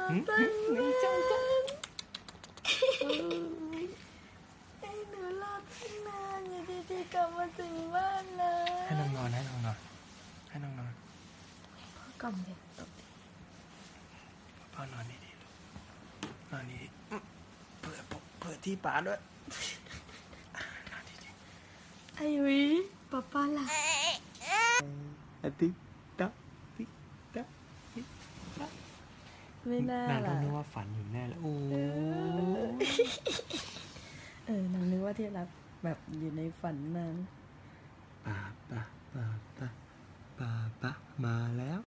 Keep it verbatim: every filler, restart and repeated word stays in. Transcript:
ตังไม่จังจังไอ้หนูรอตั้งนานอยู่ดีๆกลับมาถึงบ้านเลยให้น้องนอนให้น้องนอนให้น้องนอนพ่อกล่อมเด็กตกพ่อนอนดีๆลูกนอนดีๆเปิดเปิดที่ป๋าด้วยนอนดีๆไอ้วิป๊าป๊าล่ะติ๊กต๊อกติ๊กต๊อกติ๊กต๊อกไม่น่าล่ะนางต้องนึกว่าฝันอยู่แน่แล้วโอ้เออนางนึกว่าที่รักแบบอยู่ในฝันนางป่าป่าป่าป่าป่าป่ามาแล้ว